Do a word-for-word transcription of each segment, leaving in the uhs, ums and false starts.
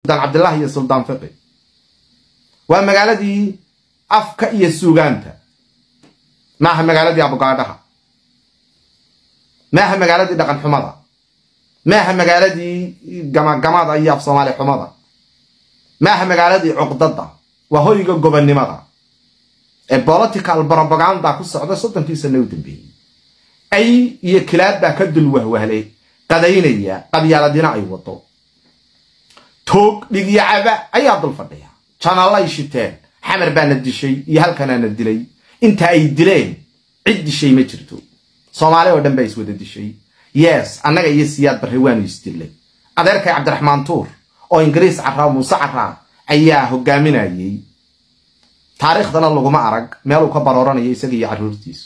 سلطان عبد الله يا سلطان فقي ومقالدي أفكا يا سوغانتا ما هي مقالدي أبو قادها ما هي مقالدي دقن حمضة ما هي مقالدي جماعة أياف صومالي حمضة ما هي مقالدي عقدة وهو يقول قبل ماذا البوليتيكال بروباغندا كسر صدق في سنة وتنبيه أي يكلاد بكد الوهوهلي قدينية قد يالدينا أي وطو توق لقي عبا أي عبد الفضيح كان الله يشتين حمر بان الدشي يهل كان الدلي انت أي دلين عد شيء مجرتو صومالي ودن بيس ود الدشي يس أنا جاي يسياد برهوان يستلي أدرك عبد الرحمن طور أو إنجليز عرا موسى عرا أياه قامنا يي تاريخ دنا لغو ما أرق ميلو كبروران يسقي عرورتيس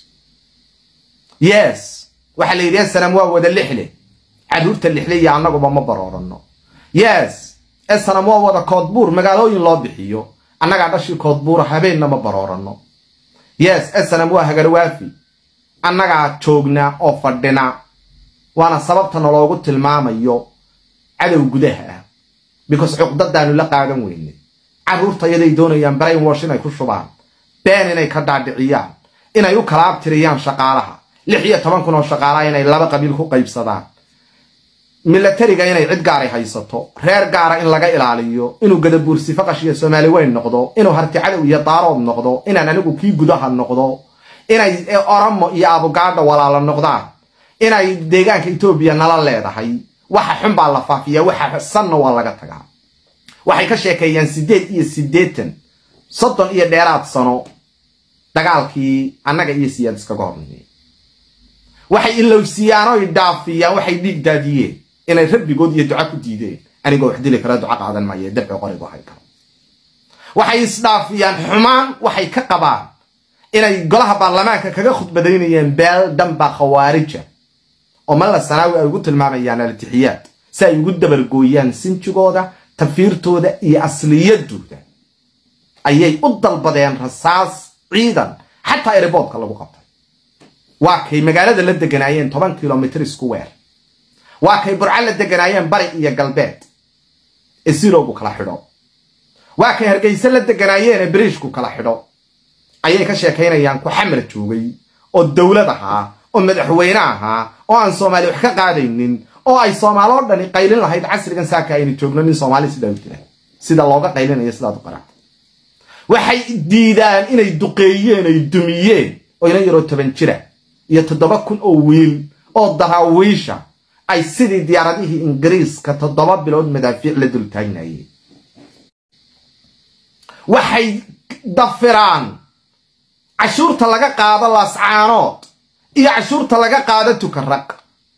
يس وحل يريد السلام وود اللحلة عرورت اللحلة يعني قبل ما برورانو يس السلام وود كودبور مقالوين الله بحيو أنا قاعد أشي كودبور حبينا ما برورانو يس السلام وود هجروافي أنا قاعد شوقنا أو فردنا وأنا سببتنا لو قلت الماما يو عدو جدها because عقدة دانو لا قاعدين ويني عرورتا يدي doonayaan barayn washin ay ku shubaan been inay ka dhaadhiciyaan inay u kala abtiriyaan shaqaalaha lix iyo toban kun oo shaqaalaha inay laba qabiil ku qaybsadaan militariga inay cid gaar ah haysato reer gaar ah in laga ilaaliyo inuu gadabuursi faqashiyo Soomaali weyn noqdo inuu harti cadaw iyo daarood noqdo inaan anigu kii gudaha noqdo inay Oromo iyo Abugaada walaalo noqdaan inay deegaanka Itoobiya nala leedahay waxa xun baa la faafiyaa waxa sanna waa laga tagaa waxay ka sheekeeyaan sideed iyo sideetan soddon iyo dheeraad sano dagaalkii annaga iyo siyaad iska goornay waxay ilowsiyaan oo dhaafiyaan waxay dhiig daadiyeen inay rabbigood iyo duca ku diideen anigoo wax dili kara duca qaadan maayo dabci qorigo hay karo waxay isdhaafiyaan xumaan waxay ka qabaan inay golaha baarlamaanka kaga khudbadaynayeen beel damba khawaarija oo mala sanaawi ay ugu tilmaamayaan al-tixiyaad si ay ugu dabargooyaan sinjigooda تفيرتودا إي أصليتودا أيي أضل بدين رصاص عيدا حتى إيربوت كلا بقطع واكي مقالة اللي دقنايين طبعا كيلومتر سكوير واكي برعالة دقنايين بري إيا قلبات السيرو بكلا حدو واكي هرقيسة اللي دقنايين بريشكو كلا حدو أيي كشاكين أيانكو حمرة جوغي أو الدولة دها أو مدحويناها أو أن صومالي وحكا قادينين oo ay Soomaaliyeed dhani qaylin lahayd casrigan saaka ay joogno nin Soomaali sida u tiraan sida looga qaylinayo sida u qarax waxay diidaan inay duqeeyeen ay dumiyeen oo inay yaro toban jira iyo toddoba kun oo wiil oo darawiisha ay sidii diyaaradihii Ingiriiska toddoba bilood madaafiic la dul taagnayeen waxay dafiraan cashuurta laga qaado lascaanood iyo cashuurta laga qaado tukaraq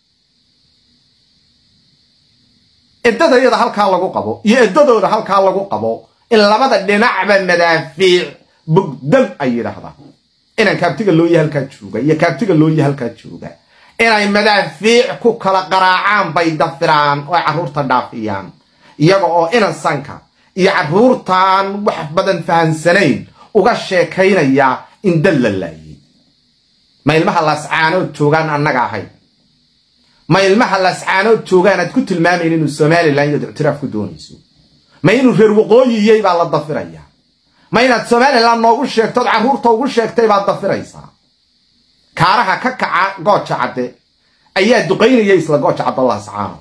إدّada iyada halka lagu qabo iyo iddadooda halka lagu qabo in labada dhinacba madaafiic bugdan ay yiraahdaan inaan kaabtiga loo yahay halka jooga iyo kaabtiga loo yahay halka jooga inay madaafiic ku kala qaraacaan bay dafiraan oo caruurta dhaafiyaan iyaga oo inansanka iyo caruurtan wax badan fahansanayn uga sheekaynaya in dallalay ma ilmaha lascaano joogan annaga ahay ما يلمح الأسعانو توغان أد كنت المامين إنو السومالي لان يدعو اعتراف كدونيسو ما ينو غير وقوي ييبا على الضفرية ما ينو السومالي لان نوغو الشيك تود عهور توغو الشيك تيبا الضفريسا كارها كاكا قوتش عدي أيها دقين ييسلا قوتش عبد الله سعانو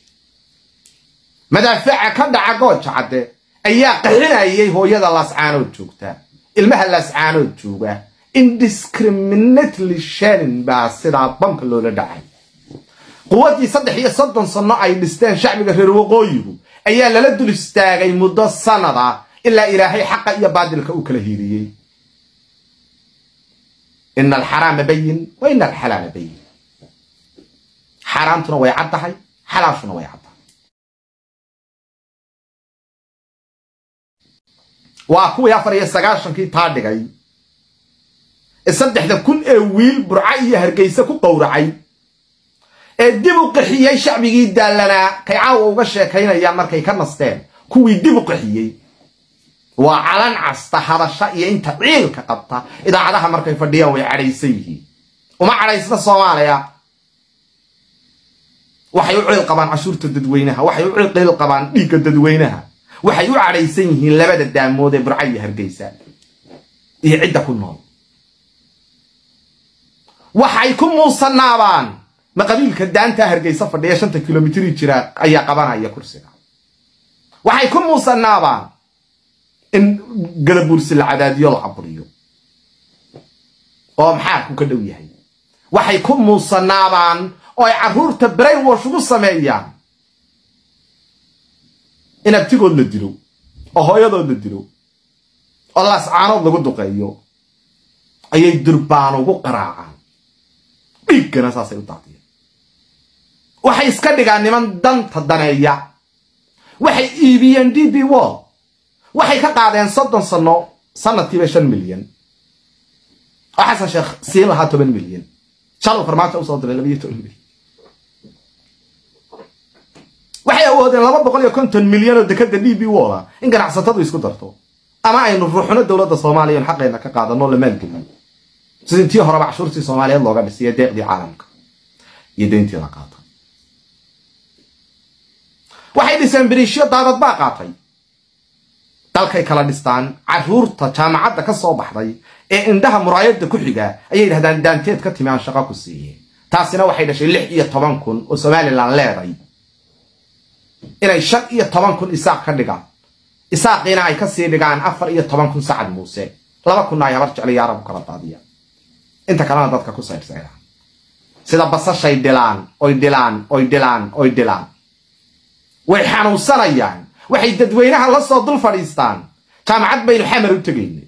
مدافع كدع قوتش عدي أيها قهنا يي هو يد الله سعانو توغتا المح الأسعانو توغا indiscriminately sharing با سيدا بانك اللو لدعي قوتي صدح هي صدن صناع أي لستان شعبي غير وقويه أيها للدو لستاغي مدى السنة إلا إلهي حقا إيا بعد الكوكله هيريي إن الحرام بين وإن الحلال بين حرامتنا ويعدها حلاشنا ويعدها وأكو يافر يساقاشن كي تاردقاي الصدح ذا كل أويل برعي هرقيسة كو قورعي الدبو قحيي شعبي جدا لنا كي عاو وغشة كينا يا مركي كنستين كوي دبو قحيي وعلن عستا هذا الشيء انت عيل كقبطة إذا عدها مركي فرديا ويعريسيه وما عريسنا الصوماليا وحيوعي القبان عشورة الددوينها وحيوعي القبان ديك الددوينها waxay u cadhaysan yihiin labada daamood ee Burco iyo Hargeysa iyo cidda ku nool waxay ku muusanaabaan ma qabiilka daanta Hargeysa fadhiya shanta kiiloomitir jira ayaa qabanaya kursiga waxay ku muusanaabaan in galabuursi la cadaadiyo la caburiyo oo maxaa ku ka dhow yahay waxay ku muusanaabaan oo ay caruurta brainwash ugu sameeyaan in abtigood la dilo oo hooyadood la dilo oo laas caanood lagu duqeeyo ayay durbaan ugu qaraacaan dhiigana saasay u taaqiyeen waxay iska dhigaan niman danta daneeya waxay iibiyeen D B World waxay ka qaadeen soddon sano sanadkiiba shan milyan oo xasan sheekh siin lahaa toban milyan shalo farmaajo u soo diray laba iyo toban milyan waxay awoodeen laba boqol iyo konton milyan oo dekada D B World in ganacsatadu isku darto ama aynu ruuxno dawladda Soomaaliya in xaqeena ka qaadano la maalgelin sidii hore bacshurtii Soomaaliyeed looga dhisay deeqdii caalamka iyo deyntii la qaatay waxay dhiseen biriishyo daadad baa qaatay dalkay kala dhistaan caruurta jaamacadda ka soo baxday ee indhaha muraayada ku xiga ayay yiraahdaan daanteed ka timaan shaqo ku siiyeen taasina waxay dhashay lix iyo toban kun oo Soomaaliland leeday inay shan iyo toban kun isaaq ka dhigaan isaaqina ay ka sii dhigaan afar iyo toban kun Sacad Muuse laba kun ay habar jecel yaarab kala daadiya inta kalena dadka ku sayrsaydaan sida basashay dilaan oy dilaan oy dilaan oy dilaan way xanuunsanayaan waxay dadweynaha la soo dul fadhiistaan jaamacad baynu xamar u tageynay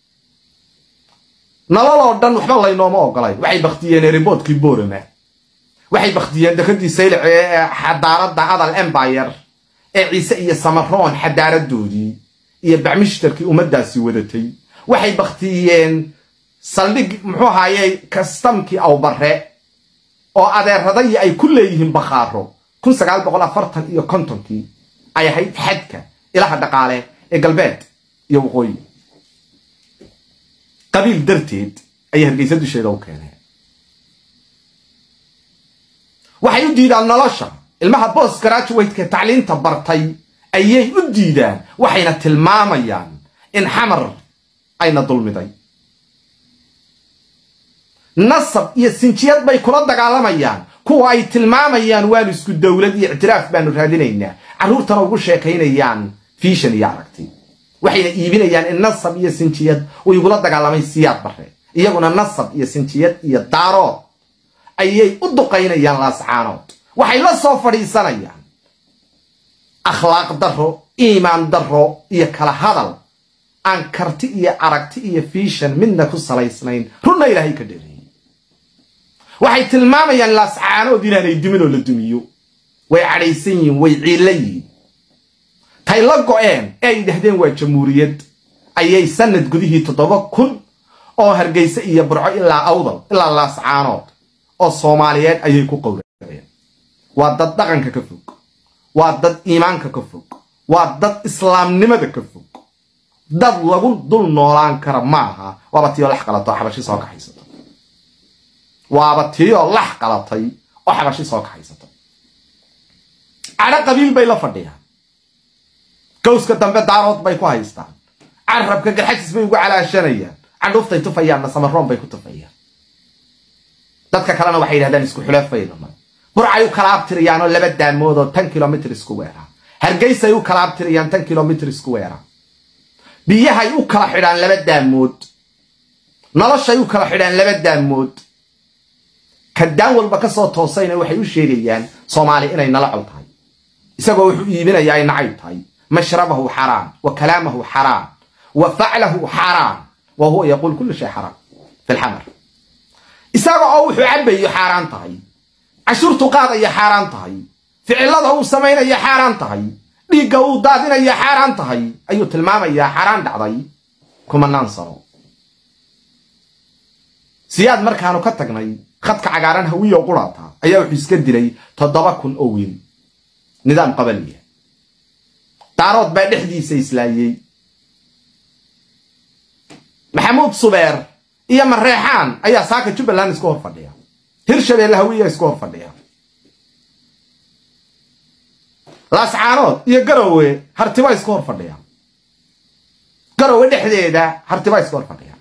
nololoo dhan waxba laynooma ogolay waxay baktiyeen riboodkii Boorama waxay baktiyeen dakadii sayl ee xadaaradda Adal Empire ee Ciise iyo Samaroon xadaaradoodii iyo bacmishtarkii ummadaasi wadatay waxay baktiyeen saldhig muxuu ahaayay kastamkii aw barre oo adeeraday ay ku leeyihiin bakhaaro kun sagaal boqol afartan iyo kontonkii ay ahayd xadka ilaha dhaqaale ee galbeed iyo waqooyi qabiil darteed ay Hargeysa dusheeda u keeneen waxay u diidaan nolosha ilmaha post graduate-ka tacliinta bartay ayay u diidaan waxayna tilmaamayaan in xamar ayna dulmiday nasab iyo sinjiyad bay kula dagaalamayaan kuwa ay tilmaamayaan waan isku dawlad iyo ictiraaf baanu raadinaynaa caruurtana ugu sheekaynayaan fiishan iyo aragti waxayna iibinayaan in nasab iyo sinjiyad uu igula dagaalamay siyaad bare iyaguna nasab iyo sinjiyad iyo daarood ayay u duqaynayaan laascaanood waxay la soo fadhiisanayaan akhlaaq daro iimaan daro iyo kala hadal aan karti iyo aragti iyo fiishan midna ku salaysnayn runna ilaahay ka dheereeyay waxay tilmaamayaan laascaanood inaanay dumin oo la dumiyo way cadhaysan yihiin way ciilayiin tay la go'een ee ay dhahdeen waa jamhuuriyad ayay sanad gudihii toddoba kun oo Hargeysa iyo Burco ilaa Awdal ilaa laascaanood oo Soomaaliyeed ayay ku qowrayeen waa dad dhaqanka ka fog waa dad iimaanka ka fog waa dad islaamnimada ka fog dad lagu dul noolaan kara maaha waaba tiyo lax qalato xabashi soo kaxaysato waaba tiyo lax qalatay oo xabashi soo kaxaysato ara qabiil bay la fadhiyaan kowska dambe daarood bay ku haystaan carabka garxajis bay ugu calaashanayaan candhuuftay tufayaan Samaroon bay ku tufayaan dadka kalena waxay yiraahdaan isku xulaafayna Burcay u kala abtiriyaan oo laba daamood oo tan kiiloomitir isku weera Hargeysa ay u kala abtiriyaan tan kiiloomitir isku weera biyahay u kala xidhaan laba daamood noloshay u kala xidhaan laba daamood kadaan walba ka soo toosayna waxay u sheegayaan Soomaali inay nala col tahay isagoo wuxuu iibinayaa in nacay tahay mashrabahu haram wa kalamahu haram wa fa'luhu haram wa huwa yaqul kullu shay haram fi al-hamr isagoo wuxuu cabayo haram tahay ashurtu qaadaya haram tahay ficilada uu sameeynaya haram tahay dhiiga uu daadinaya haram tahay ayuu tilmaamaya haram dhacday kuma naansaro siyaad markaanu ka tagnay khadka cagaaran hawiyo quraata ayaa wuxuu iska dilay toddoba kun oo wiil nidaam qabaliya daarood baa dhexdiisa islaayay maxamuud subeer iyo mareexaan ayaa saaka Jubbaland isku hor fadhiya hirshabeelle hawiyo isku hor fadhiya laascaanood iyo garowe hartiba isku hor fadhiya garowe dhexdeeda hartiba isku hor fadhiya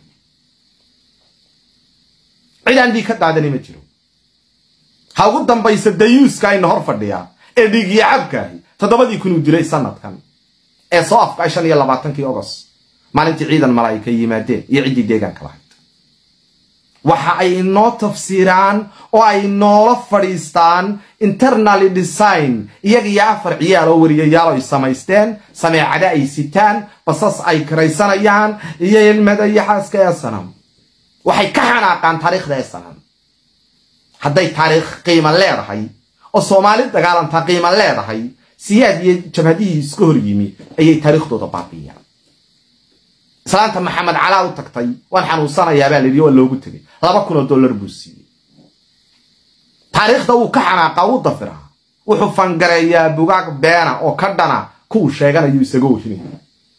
ciidan bi ka daadani ma jiro ha ugu dambaysa dayuuska in hor fadhiya ee dhigi cabkaahi todobadii kun u dilay sanadkan ee soo afka shan iyo labaatan August maalintii ciidan malaa'ika yimaadeen iyo cidii deegaanka lahayd waxa ay inoo tafsiiraan oo ay noola fadhiistaan internally design iyaga iyo afar ciyaal oo wariyayaal ay samaysteen sameecada ay sitaan basas ay karaysanayaan iyo ilmada iyo xaaska ee sanam waxay ka xanaaqaan taariikhda ee sanam hadday taariikh qiimo leedahay oo Soomaali dagaalanta qiimo leedahay siyaad iyo jabhadii isku hor yimi ayay taariikhdooda baaqiyaan salaanta maxamed calaa u tagtay waan xanuunsanayaa baa leeyahay oo loogu tagay laba kun oo dollar buu siiyay taariikhda uu ka xanaaqa uu dafiraa wuxuu fangareeyaa bugaag beena oo ka dhana ku sheeganayo isaga wixii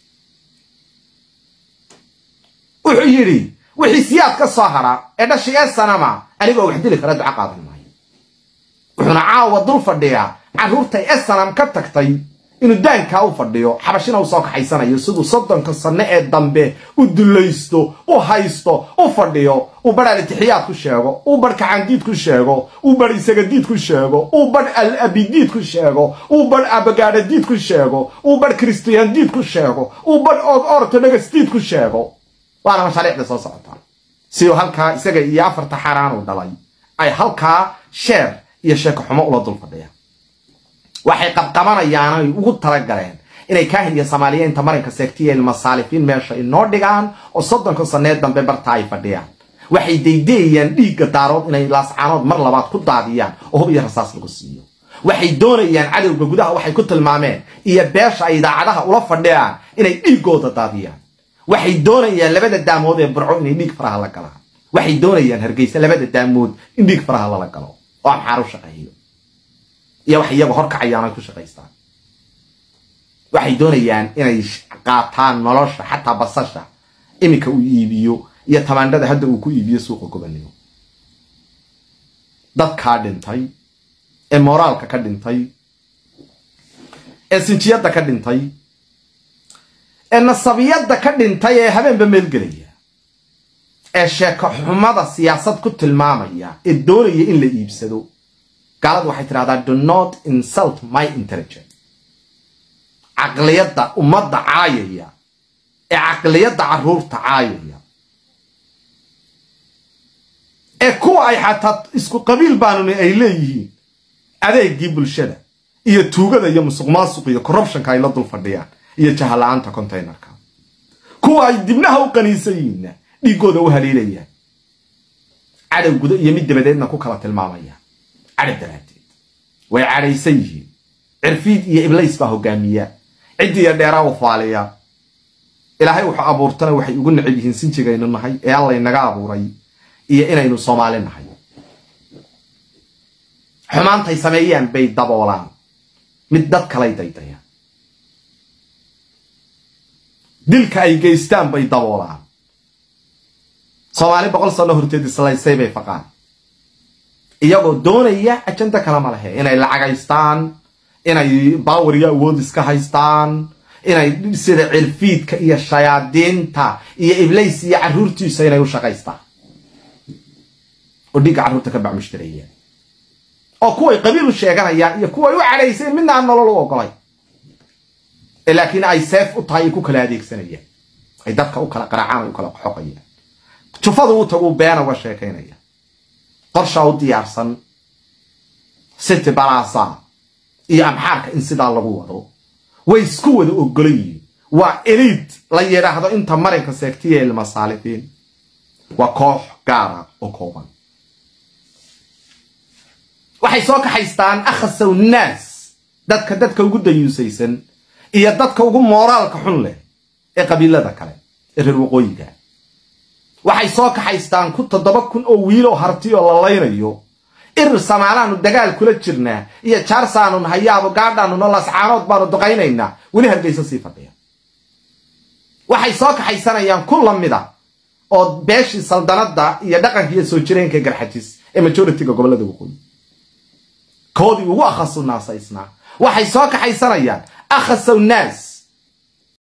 wuxuu yiri wixii siyaad ka soo hara ee dhashiga sanama anigoo wax dili kara duca qaadan maayo wuxuuna caawa dul fadhiyaa caruurta ee sanam ka tagtay inuu daanka u fadhiyo xabashina uu soo kaxaysanayo sidoo soddonka sano ee dambe u dulaysto u haysto u fadhiyo u badal tixiyaad ku sheego u bad kacandiid ku sheego u bad isaga diid ku sheego u bad al abidid ku sheego u bad abagaada diid ku sheego u bad kristiyan diid ku sheego u bad orthodox diid ku sheego waana mashaariicda soo socota si uu halka isaga iyo afarta xaraan u dhalay ay halka sheer iyo sheeko xumo ula dul fadhiya waxay qabqabanayaan ay ugu tala galeen inay ka heliyo Soomaaliyeenta marinka seegtiyay masaalifin meesha inoo dhigaan oo soddonka sano dambe barta ay fadhiyaan waxay deedeeyaan dhiiga daarood inay laascaanood mar labaad ku daadiyaan oo hub iyo rasaas lagu siiyo waxay doonayaan cadawga gudaha waxay ku tilmaameen iyo beesha ay idaacadaha ula fadhiyaan inay dhiigooda daadiyaan waxay doonayaan labada daamood ee burco inay dhiig faraha la galaan waxay doonayaan Hargeysa labada daamood in dhiig faraha la galo oo xaru shaqeeyo iyo wax iyaga hor kacayaan ay ku shaqeystaan waxay doonayaan inay qaataan nolosha xataa basasha imika uu iibiyo iyo tamaandada hadda uu ku iibiyo suuqa gobolnimo dadka dhintay ee moraalka ka dhintay ee sinjiyada ka dhintay ee nasabiyada ka dhintay ee habeenba meel galaya ee sheeko xumada siyaasad ku tilmaamaya ee doonaya in la iibsado قالت waxay tiraahdaa do not insult my intelligence aqliyada umada caayaya ee aqliyada caruurta caayaya ee kuwa ay xataa isku qabiil baanu ay leeyihiin adeegii bulshada iyo tuugada iyo musuqmaasuq iyo corruption ka ay la dul fadhiyaan iyo jahalaanta containerka kuwa ay dibnaha u qaniisayeen dhigooda u haleelayaan cadow gudo iyo mid dabadeedna ku kala tilmaamaya عدد دراتيد ويعلي سيجي عرفيد يا إبليس باه قامية عدي يا ديرا وفاليا إلهي وحا أبورتنا وحي يقولنا عديهن سنتي غينا نحي إيا الله ينقى أبوري إيا إنا ينو صومالي نحي حمان تاي سمييان بي دابولان مدد كلاي دايدايا دلك أي جيستان بي دابولان صومالي بقول صلى هرتيد السلاي سيبي فقان iyagoo doonaya ajanta kala ma lahayn inay lacag haystaan inay bawriya awood iska haystaan inay sida cilfiidka iyo shayaadiinta iyo iblis iyo caruurtiisa inay u shaqaystaan oo dhiga caruurta ka baa mushtariyeen oo kuwa qabiil u sheeganaya iyo kuwa u calayseen midna aan nolol u ogolay laakiin ay seef u tahay ku kala adeegsanayeen ay dadka u kala qaracaan u kala xoqayeen jufadu u tagu been uga sheekeynaya qorsha u diyaarsan siti balaasa iyo amxaarka in sidaa lagu wado way isku wada ogolayiin waa elite la yiraahdo inta marinka seegtiye il masaalifiin waa koox gaara oo kooban waxay soo ka haystaan akhasaw naas dadka dadka ugu dayuusaysan iyo dadka ugu moraalka xun leh ee qabiilada kale ee reer waqooyiga waxay soo ka haystaan ku toddoba kun oo wiil oo harti oo la laynayo ir Soomaaliyaanu dagaal kula jirnaa iyo jaarsaanu hayaabo gaadhaanu no lascaanood baanu duqaynaynaa wali Hargeysa sii fadhiya waxay soo ka haysanayaan ku lamida oo beeshi saldanada iyo dhaqanka soo jireenka garxajis ee majority-ga gobolada waqooyi koodi ugu akhasunaasayna waxay soo kaxaysanayaan akhasaw naas